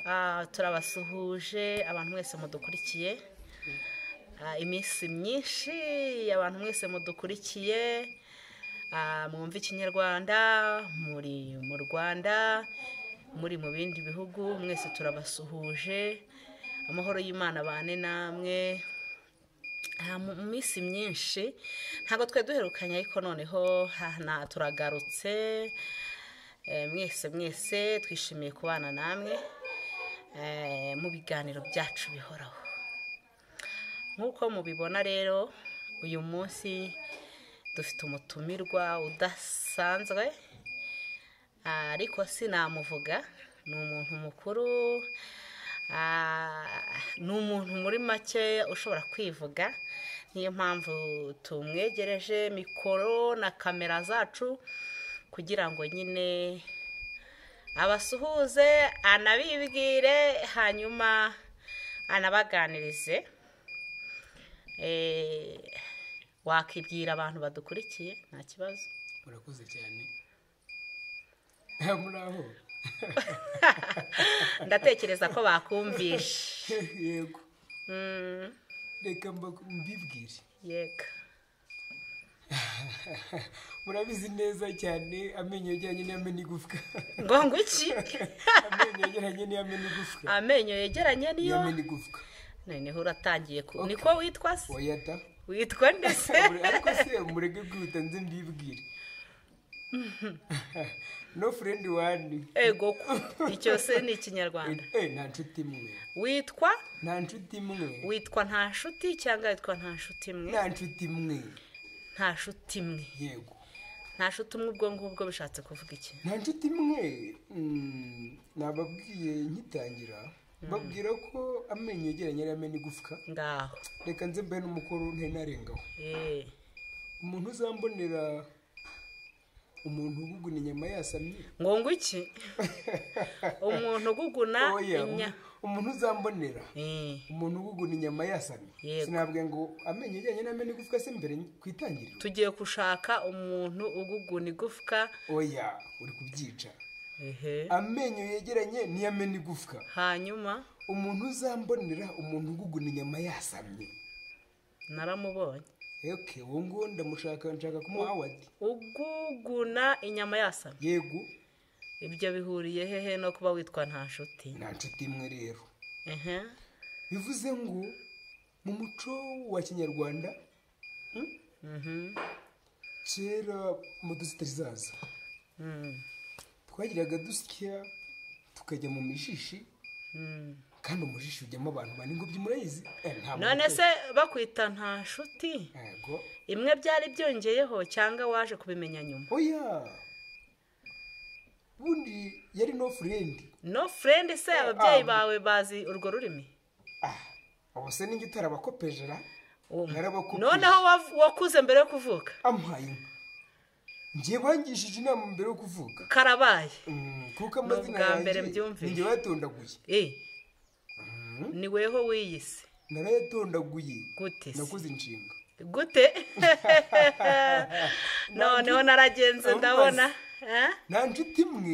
turabasuhuje abantu mwese mudukurikiye iminsi myinshi abantu mwese mudukurikiye mwumva ikinyarwanda muri mu Rwanda muri mu bindi bihugu mwese turabasuhuje amahoro y'Imana bane namwe mu minsi myinshi ntago twe duherukanye ariko noneho turagarutse mwese twishimiye kubana namwe mu biganiro byacu bihoraho nkuko mubibona rero uyu munsi dufite umutumirwa udasanzwe ariko sinamuvuga ni umuntu mukuru ni umuntu muri make ushobora kwivuga niyo mpamvu tumwegereje mikoro na kamera zacu kugira ngo nyine abasuhuze anabibwire hanyuma anabaganirize wakibwira abantu badukurikiye nta kibazo murakoze cyane muraho ndatekereza ko bakumvishe yego reka mbibwire yego murabizi neza cyane amenyo yegeranye n'amenyo igufwa ngo iki amenyo yegeranye n'amenyo igufwa amenyo yegeranye niyo y'amenyo igufwa noneho uratangiye niko witwa se oyata witwa ndetse ariko se murege kwihuta nze mbibwire no friend one ego icyo se ni ikinyarwanda nta nshuti imwe witwa nta nshuti imwe witwa nta nshuti cyangwa witwa nta nshuti imwe nta nshuti imwe nta nshuti imwe yego nta nshuti imwe ubwo ngubwo bishatse kuvuga iki nta nshuti imwe nababwiye nkitangira babwira ko amenyo yegeranye n'amenyo igufwa ngaho reka nze mbe n'umukoro ntenarengaho umuntu uzambonera umuntu uguguna inyama yasamye ngo iki umuntu uguguna umuntu uzambonera umuntu uguguna inyama yasamye sinabwe ngo amenyo yegeranye n'amenyo igufwa se mbere kwitangirira tugiye gushaka umuntu uguguna igufwa oya uri kubyica amenyo yegeranye n'amenyo igufwa hanyuma umuntu uzambonera umuntu uguguna inyama yasamye naramubonye wowe ngo nshaka kumuha awadi uguguna inyama yasamye yego ibyo bihuriye hehe no kuba witwa nta nshuti nta nshuti imwe rero bivuze ngo mu muco wa kinyarwanda kera mu dusitari zaza twagiraga dusya tukajya mu mishishi kandi umujishi ujyamo abantu bane ngo by'umurayizi none se bakwita nta nshuti imwe byari byongeyeho cyangwa waje kubimenya nyuma oya bundi yari no friend se ababyeyi bawe bazi urwo rurimi abo se ninjye utarabakopejera noneho wakuze mbere yo kuvuka ampaye ngiye bangishije inama mbere yo kuvuka karabaye kuko amazina yanjye ninjye wayatondaguye ni weho wiyise narayatondaguye gute nakuze inshinga gute noneho naragenze ndabona nta nshuti imwe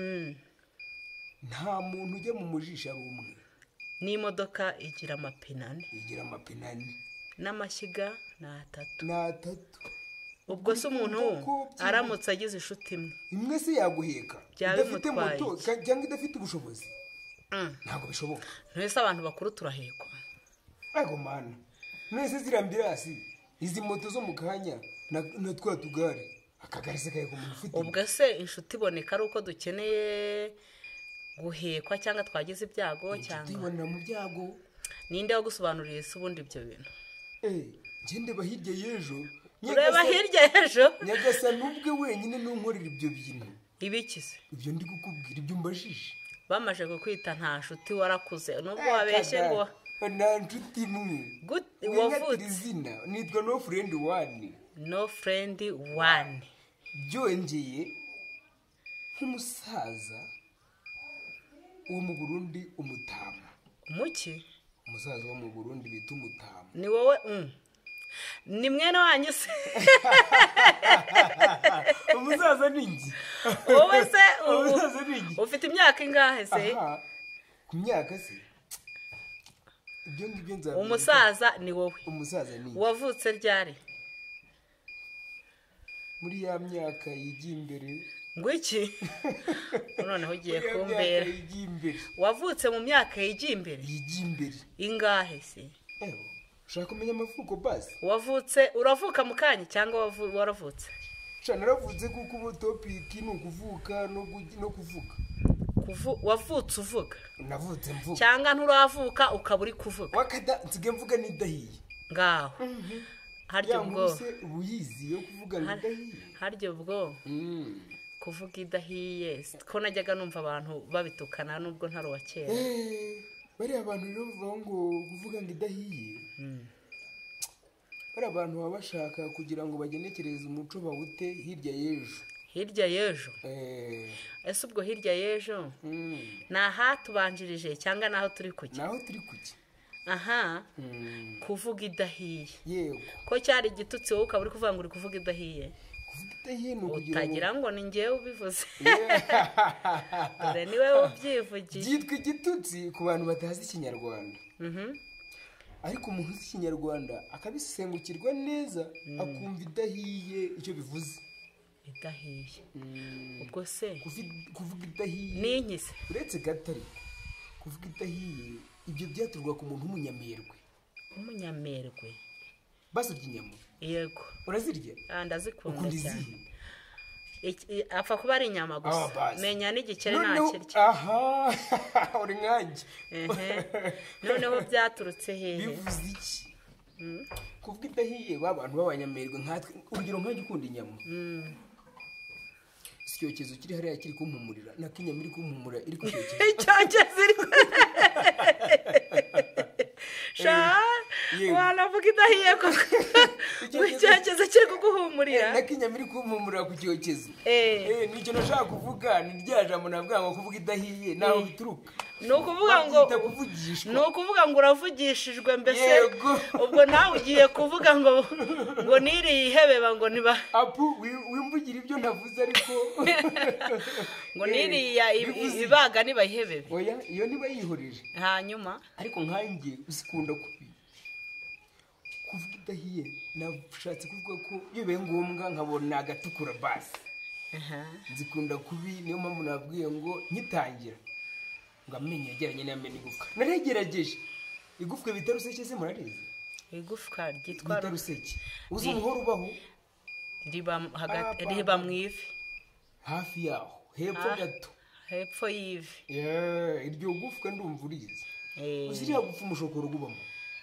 nta muntu ujya mu mujisha ari umwe n'imodoka igira amapine ane n'amashyiga ni atatu ubwo se umuntu aramutse agize inshuti imwe se yaguheka idafite moto cyangwa idafite ubushobozi ntabwo bishoboka ntese abantu bakuru turahekwa ego mana mwese zirambirasi izi moto zo mu kanya na twa tugare akagare se kayego umuntu ufite ubwo se inshuti iboneka ari uko dukeneye guhekwa cyangwa twagize ibyago cyangwa tubonera mu byago ninde wagusobanuriye se ubundi ibyo bintu ngende bahirya y'ejo ureba hirya y'ejo nyagasa n'ubwe wenyine n'unkorera ibyo bintu ibikize ibyo ndi kukubwira ibyo mbajije bamaje kukwita nta nshuti warakuze nubwo wabeshye ngo nta nshuti imwe wavutse izina nitwa no friend one byongeye nk'umusaza wo mu Burundi umutama umuki umusaza wo mu Burundi bita umutama ni wowe ni mwene wanyu se umusaza ningi wowe se ufite imyaka ingahe se ku myaka se ibyo ngibyo nzabona. umusaza ni wowe. Umusaza ni wavutse ryari? muri ya myaka yigiye imbere. ngo iki? noneho ugiye kumbera. Imbere. wavutse mu myaka yigiye imbere? Yigiye imbere. ingahe se? ushaka kumenya amavuko basi? wavutse uravuka mu kanya cyangwa waravutse? naravutse kuko ubu topiki ni ukuvuka no kuvuga. wavutse uvuga? navutse mvuga. cyangwa nturavuka ukaba uri kuvuga? wakada nsige mvuga n'idahiye. ngaho haryo ubwo ubuyizi yo kuvuga n'idahiye. haryo ubwo kuvuga idahiye ko najyaga numva abantu babitukana nubwo ntari uwa kera. bariya abantu rero bavuga ngo kuvuga ngo idahiye. bariya abantu baba bashaka kugira ngo bagenekereze umuco bawute hirya y'ejo. hirya y'ejo? ese ubwo hirya y'ejo ni ahatubanjirije cyangwa naho turi kujya? naho turi kujya. aha. kuvuga idahiye. yego. ko cyari igitutsi wowe ukaba uri kuvuga ngo uri kuvuga idahiye? kuvuga idahiye ni ukugira ngo utagira ngo ni njyewe ubivuze. dore niwe ubyivugiye. byitwa igitutsi ku bantu batazi ikinyarwanda. ariko umuntu uzi ikinyarwanda akabisengukirwa neza akumva idahiye icyo bivuze. idahiye ubwo se kuvuga idahiye ni iki se? uretse gatari kuvuga idahiye ibyo byaturwa ku muntu w'umunyamerwe. umunyamerwe? basurya inyama? yego. urazirya? ndazikunda cyane. apfa kuba ari inyama gusa. menya n'igikeri ntakirya. aha uri nkanjye. noneho byaturutse hehe? bivuze iki? kuvuga idahiye abantu b'abanyamerwe nkatwe. urugero nkanjye ukunda inyama. icyokezo kiri hariya kiri kumpumurira nako inyama iri kumpumura iri ku cyokezo. icyokezo iri wanavuga idahiye koko icyokezo kiri kuguhumurira nako inyama iri kumpumurira ku cyokezo. nicyo nashaka kuvuga ni rya jambo navuga ngo kuvuga idahiye naho bituruka. ni ukuvuga ngo uravugishijwe mbese. ubwo nawe ugiye kuvuga ngo niriye ihebeba ngo niba apu wimvugira ibyo navuze ariko ngo niriya ibaga niba ihebebe. oya iyo niba yihorije. hanyuma ariko nkanjye usikunda kuvuga idahiye nashatse kuvuga ko iyo bibaye ngombwa nkabona agatukura basi. nzikunda kubi niyo mpamvu nabwiye ngo nkitangira ngo amenye yegeranye n'amenyo igufwa. naregerageje igufwa bita ruseke se murareze? igufwa ryitwa bita ruseke. uzi umuhoro ubaho? riba mu ivi hafi yaho hepfo gato. hepfo y'ivi. iryo gufwa ndumva urizi. uziriya gupfa umushokoro gubamo.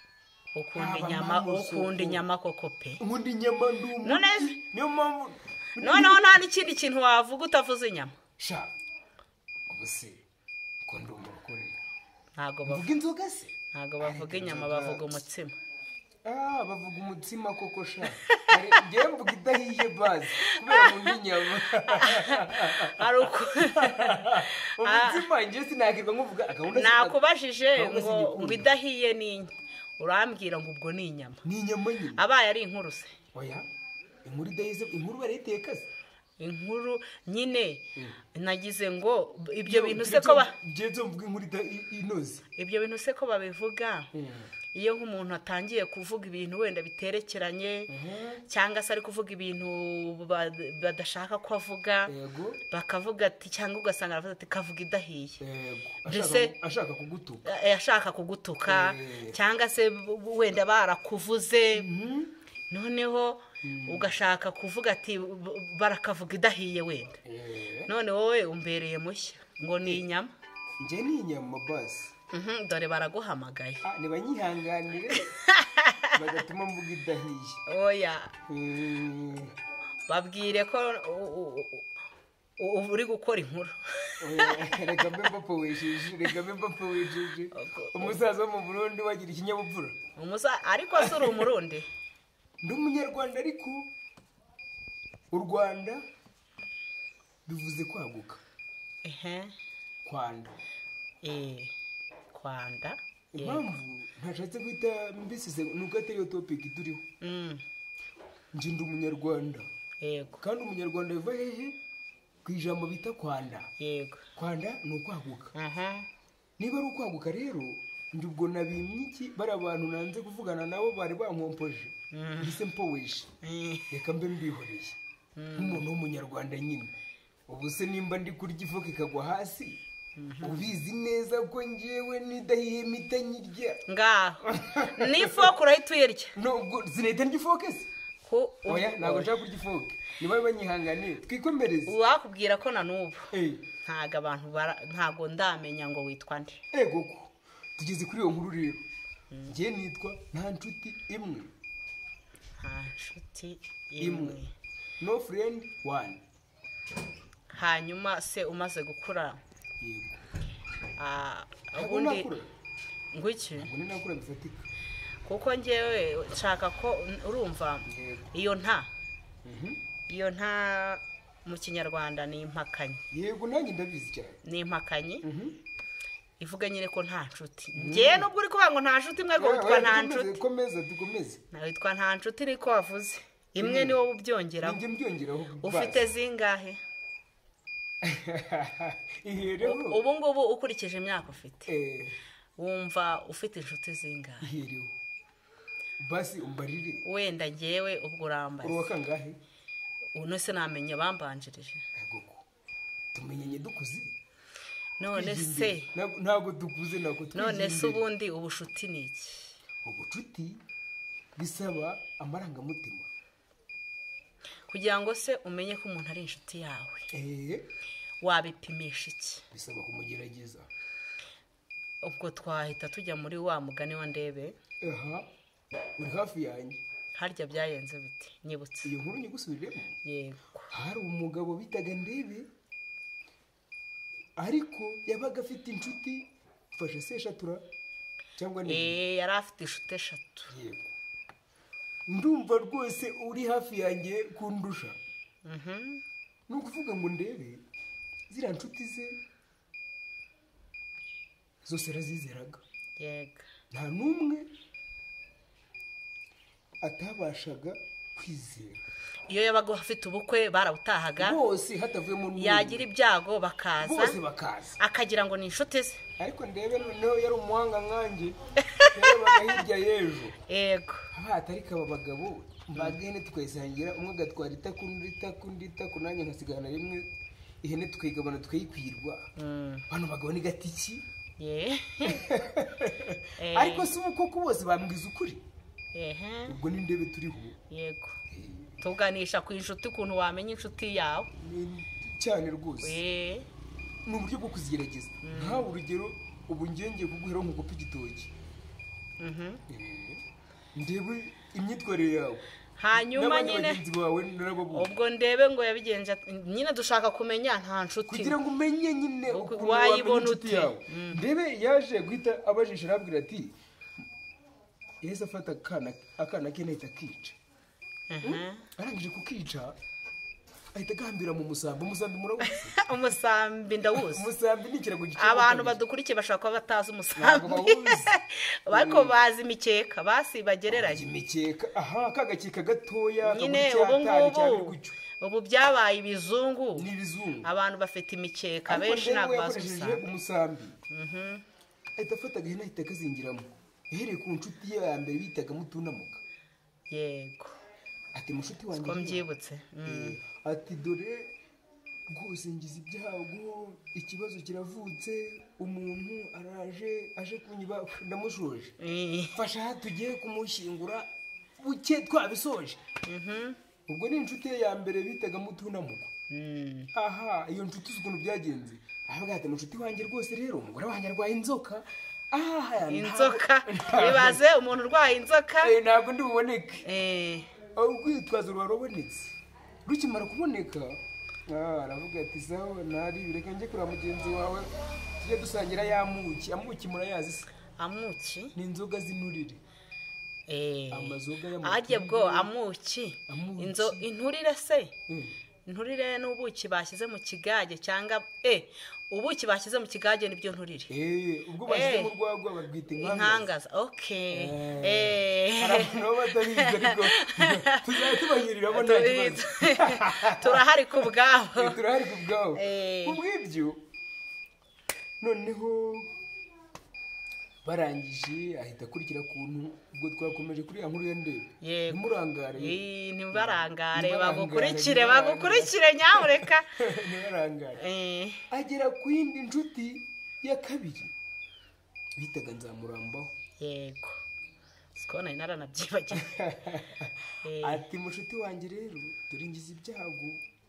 ukunda inyama koko pe. nkunda inyama niyo mpamvu. noneho nta n'ikindi kintu wavuga utavuze inyama. sha ubu se ko ndi umurokore ntabwo bavuga inzoga se? ntabwo bavuga inyama bavuga umutsima. bavuga umutsima koko sha. ngewe mvuga idahiye bazi kubera nkunda inyama. ari uko umutsima njye sinakirwa nkuvuga akabunda. nakubajije ngo idahiye ni inye urambwira ngo ubwo ni inyama. ni inyama nyine. abaye ari inkuru se? oya inkuru idahiye inkuru barayiteka se? inkuru nyine nagize ngo ibyo bintu se ko mvuga inkuru inoze. ibyo bintu se ko babivuga iyo nk'umuntu atangiye kuvuga ibintu wenda biterekeranye cyangwa se ari kuvuga ibintu badashaka ko avuga bakavuga ati cyangwa ugasanga aravuga ati kavuga idahiye. ashaka kugutuka cyangwa se wenda barakuvuze noneho ugashaka kuvuga ati barakavuga idahiye wenda. none wowe umbereye mushya ngo ni inyama. njye ni inyama basi. dore baraguhamagaye. nibanyihanganire bagatuma mvuga idahiye. oya babwire ko uri gukora inkuru. reka mbe mbapfa wisheje umusaza wo mu Burundi wagira ikinyabupfura. ariko si uri umurundi? ndi umunyarwanda ariko u Rwanda bivuze kwaguka. kwanda. kwanda. impamvu ntashatse guhita mbisize nuko atari yo topiki turiho. njye ndi umunyarwanda. yego. kandi umunyarwanda biva hehe? ku ijambo bita kwanda. yego. kwanda ni ukwaguka. niba ari ukwaguka rero njye ubwo nabimye iki bari abantu nanze kuvugana nabo bari bankompoje mbise mpoweshe reka mbe mbihoreye nk'umuntu w'umunyarwanda nyine ubu se nimba ndi kurya ifoka ikagwa hasi ubizi neza ko njyewe nidahiye imita nyirya ngaho n'ifoka urahita uyirya nubwo zinahita ndya ifoke se oya ntabwo nshaka kurya ifoke niba banyihanganiye twikomereze wakubwira ko na n'ubu ntabwo abantu ntabwo ndamenya ngo witwa nde koko tugeze kuri iyo nkuru rero njye nitwa nta nshuti imwe no friend one. Hanyuma se umaze gukura yego ubundi ngwiki ubundi nakura bifatika kuko ngewe nshaka ko urumva iyo nta mu kinyarwanda ni impakanyi. Yego nanjye ndabizi cyane ni impakanyi ivuga nyine ko nta nshuti ngewe nubwo uri kuvuga ngo nta nshuti imwe ngo witwa nta nshuti dukomeze nawe witwa nta nshuti ariko wavuze imwe ni wowe ubyongeraho ufite zingahe ubu ngubu ukurikije imyaka ufite wumva ufite inshuti zingahe basi umbarire wenda ngewe ubwo urambaye uruwa kangahe uno se namenye bambanjirije tumenyenye dukuze none se ntabwo dukuze nako none se ubundi ubushuti ni iki ubucuti bisaba amarangamutima kugira ngo se umenye ko umuntu ari inshuti yawe wabipimisha iki bisaba kumugerageza ubwo twahita tujya muri wa mugani wa Ndebe uri hafi yanjye harya byayenze biti nyibutse iyo nkuru nyigusubiriremo yego hari umugabo bitaga Ndebe ariko yabaga afite inshuti fashe se eshatu cyangwa ni yari afite inshuti eshatu yego ndumva rwose uri hafi yanjye kundusha ni ukuvuga ngo Ndebe ziriya nshuti ze zose arazizeraga yego nta n'umwe atabashaga kwizera iyo yabaga afite ubukwe barabutahaga bose hatavuyemo n'umwe yagira ibyago bakaza bose bakaza akagira ngo ni inshuti ze ariko Ndebe noneho yari umuhanga nkanjye yarebaga hirya y'ejo yego atariko aba bagabo mbagene tukayisangira umwe agatwara itaku nanjye nkasigana rimwe ihene tukayigabana tukayikwirwa bano bagabo ni gatiki ariko si uko bose bambwiza ukuri ubwo ni Ndebe turiho yego tuganisha ku inshuti ukuntu wamenya inshuti yawe cyane rwose ni uburyo bwo kuzigerageza nkawe urugero ubu ngiye kuguhera nk'ugupa igitoki Ndebe imyitwarire yawe hanyuma nyine ubwo Ndebe ngo yabigenje nyine dushaka kumenya nta nshuti kugira ngo umenye nyine wayibona uti Ndebe yaje guhita abajisha arabwira ati yahise afata akana ke nahita akica arangije kukica ahita agambira mu musambi murawuzi umusambi ndawuzi umusambi ni ikirago gice abantu badukurikiye bashaka kuba batazi umusambi bako bazi imikeka basi bagereranye imikeka kagakeka gatoya nyine ubu byabaye ibizungu abantu bafite imikeka benshi ntabwo bazi umusambi ahita afata agahene ahita akazingiramo ihereye ku nshuti ye ya mbere bitaga Mutunamuka yego ati mushuti wanjye ko mbyibutse ati dore rwose ngize ibyago ikibazo kiravutse umuntu aje kunyiba ndamushoje fasha tugiye kumushyingura buke twabisoje ubwo ni inshuti ye ya mbere bitaga Mutunamuka iyo nshuti ukuntu byagenze avuga ati mushuti wanjye rwose rero umugore wanjye arwaye inzoka inzoka bibaze umuntu urwaye inzoka ntabwo ndi buboneke urwitwazo rwarabonetse rukimara kuboneka aravuga ati sawa nari bireka njye kuri mugenzi wawe tujye dusangira amuki murayazi se amuki ni inzoga z'inturire amazoga y'amata bwo amuki inturire se inturire n'ubuki bashyize mu kigage cyangwa ubuki bashyize mu kigage nibyo nturire ubwo bashyize mu rwagwa barwita inkangaza nabo batabizi ariko tuzajya tubanyiriramo nta kibazo turahari ku bwabo kubw'ibyo noneho barangije ahita akurikira kuntu ubwo twakomeje kuri ya nkuru ya Ndebe. Ntimurangare. Ntibarangare bagukurikire nyamureka. Ntibarangare. Agera ku yindi nshuti ya kabiri bitaga Nzamurambaho. Yego. Siko nari naranabyibagiwe. Ati mushuti wanjye rero dore ngize ibyago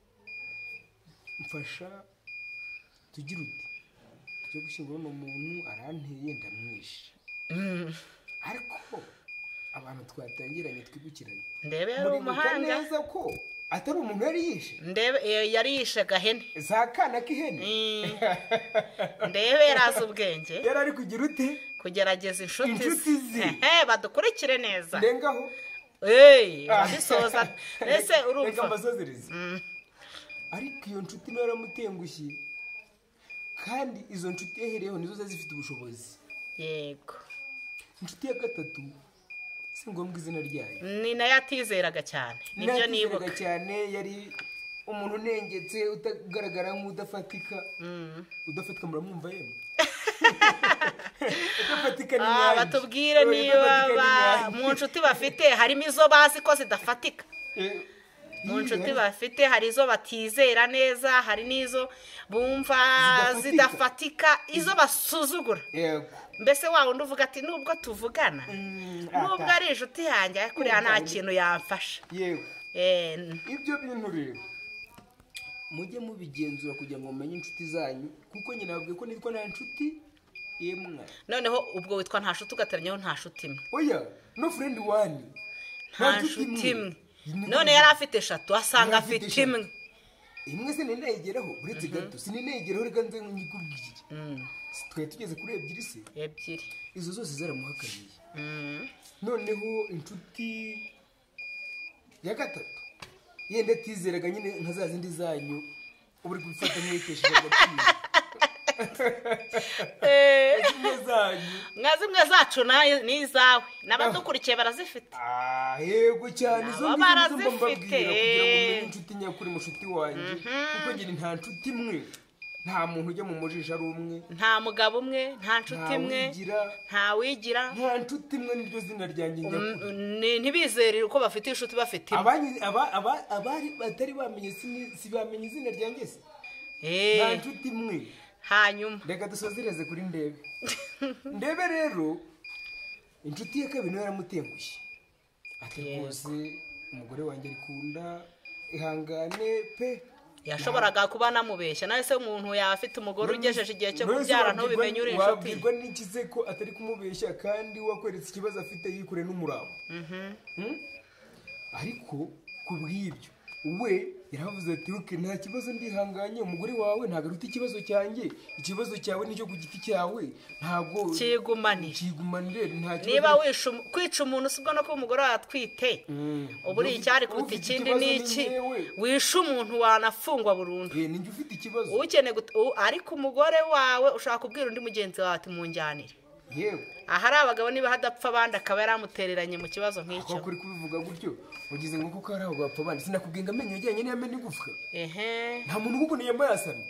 mfasha tugira uti cyo gushyingura no muntu aranteye ndamwishe. Ariko abantu twatangiranye twibukiranye. Ndebe yari umuhanga neza ko atari umuntu yari yishe. Ndebe yari yishe gahene. Za kana k'ihene. Ndebe yarazi ubwenge. Yari ari kugira ute? Kugerageza inshuti ze. Badukurikire neza. Ndengaho. Babisoza. Ese urumva. Reka mbasozereze. Ariko iyo nshuti nayo yaramutengushye. Kandi izo nshuti yahereyeho nizo zifite ubushobozi. Yego. Inshuti ya gatatu si ngombwa izina ryayo. Ni nayo atizeraga cyane. Nibyo nibuka cyane yari umuntu unengetse utagaragara nk'udafatika. Udafatika muramwumva yemwe. Udafatika ni nyange. Batubwire niba mu nshuti bafite harimo izo bazi ko zidafatika. Mu nshuti bafite hari izo batizera neza, hari n'izo bumva zidafatika, izo basuzugura. Mbese wa wundi uvuga ati nubwo tuvugana nubwo ari inshuti yanjye kuriya nta kintu yamfasha. Ibyo bintu rero mujye mubigenzura kugira ngo mumenye inshuti zanyu, kuko nyine navuga ko nitwa nta nshuti imwe. Noneho ubwo witwa nta nshuti ugateranyaho nta nshuti imwe. Oya, no friend one. Nta nshuti imwe. None yari afite 3 asanga afite imwe. Imwe se ninayigeraho uretse gato sininayigeraho reka nze nyikubwire. Twe tugeze kuri 2 se. 2. Izo zose zaramuhakaniye. Noneho inshuti ya gatatu yenda tizeraga nyine nkazazindi zanyu uburi gufata mwitesheje agaciro. Zimwe zacu n'izawe n'abadukurikiye barazifite. Yego cyane izo mbabwira kugira ngo umenye inshuti nyakuri mushuti wanjye, kuko ngira nta nshuti imwe. Nta muntu ujya mu mujisha ari umwe. Nta mugabo umwe, nta nshuti imwe, nta wigira. Nta nshuti imwe niryo zina ryanjye nyakuri. Ntibizere uko bafite inshuti bafite imwe. Abari batari bamenye si bamenye izina ryanjye se. Nta nshuti imwe. Hanyuma reka dusozereze kuri Ndebe. Ndebe rero inshuti ye kabiri yaramutengushye. Ati rwose umugore wanjye arikunda ihangane pe. Yashoboraga kuba namubeshya nawe se umuntu yafite umugore ugejeje igihe cyo kubyara ntubimenye uri inshuti. Wabwirwa n'ikize ko atari kumubeshya kandi wakweretse ikibazo afite yikure n'umurabo. Ariko kubw'ibyo we yaravuze ati uke nta kibazo ndihanganye, umugore wawe ntago aruta ikibazo cyanjye, ikibazo cyawe nicyo ku giti cyawe ntago kigumanire nta kibazo. Niba kwica umuntu sibwo no ko umugore atwite uburi icyari kuruta ikindi niki wisha umuntu wanafungwa burundu. Ninjye ufite ikibazo ukene ariko umugore wawe ushaka kubwira undi mugenzi wawe ati munjyanire. Yewe ahari abagabo niba hadapfa abandi akaba yaramutereranye mu kibazo nk'icyo. Kuri kubivuga gutyo ugize ngo kuko ari abagabo abandi sinakubwinga amenyo yajyanye n'amenyo igufwa. Nta muntu nk'ubunye yambaye asana.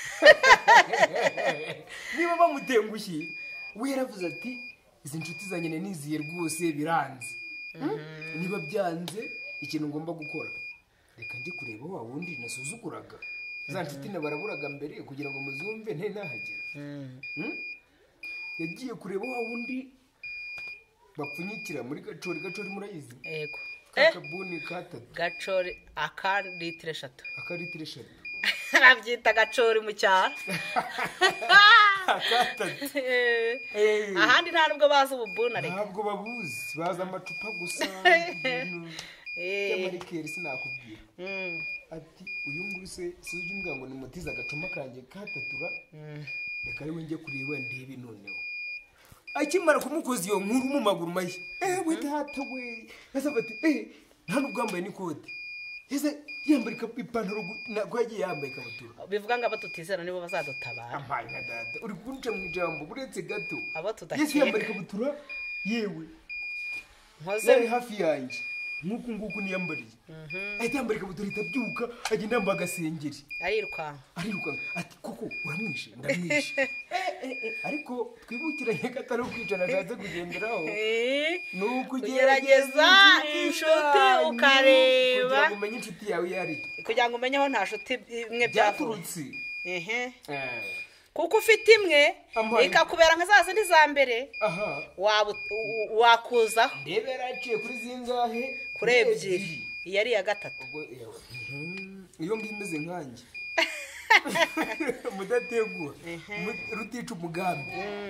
Niba bamutengushye we yaravuze ati izi nshuti zanjye niziye rwose biranze. Niba byanze ikintu ngomba gukora reka njye kureba wa wundi nasuzuguraga. Za nshuti nabaraburaga mbere kugira ngo muzumve nte nahagera. Yagiye kureba wa wundi bapfunyikira muri Gacori. Gacori murayizi? Yego. Akabuni katatu. Gacori akalitire 3. Akalitire 3. Babyita Gacori mu cyaro. Akatatu. Ahandi nta nubwo bazi ububuna reka. Ntabwo babuzi, baza amacupa gusa. Yamarikeri sinakubwira. Ati uyu nguyu se suje mbwa ngo nimutiza agacuma kanjye katatura. Reka ari njye kureba Ndebe noneho. Akimara kumukoza iyo nkuru mu maguru mayi. We data we. Nasabati nta nubwambaye n'ikote. Ese yambaye ipantaro nako yagiye yambaye ikabutura. Bivuga ngo abatutizera nibo bazadutabara. Amanya data uri kunca mu ijambo buretse gato. Abatudakeka. Yesi yambaye ikabutura yewe. Nkoze hafi yanjye. Nguku niyambariye. Ahita yambara ikabutura itabyuka agenda yambaye agasengeri. Ariruka. Ati koko uramwishe ndamwishe. ariko twibukiranye ko atari ukwicana ashatse kugenderaho ni ukugerageza inshuti ukareba kugira ngo umenye inshuti yawe iyo ari kugira ngo umenye aho nta nshuti imwe byaturutse kuko ufite imwe ikakubera nka za zindi za mbere wakuza ndebera yaciye kuri zingahe kuri ebyiri iyi ari iya gatatu iyo ngiyo imeze nkanjye mudategura rutica umugambi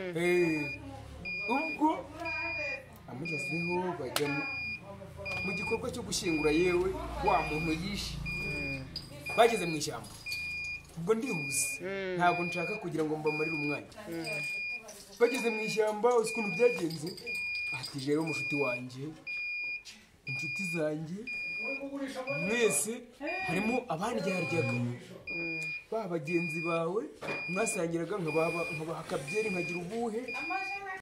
ubwo amugezeho bajya mu gikorwa cyo gushyingura yewe wa muntu yishe bageze mu ishyamba ubwo ndihuse ntabwo nshaka kugira ngo mbamarire umwanya bageze mu ishyamba uzi ukuntu byagenze ati rero mushuti wanjye inshuti zanjye mwese harimo abandyaryaga ba bagenzi bawe mwasangiraga nkabaha akabyeri nkagira ubuhe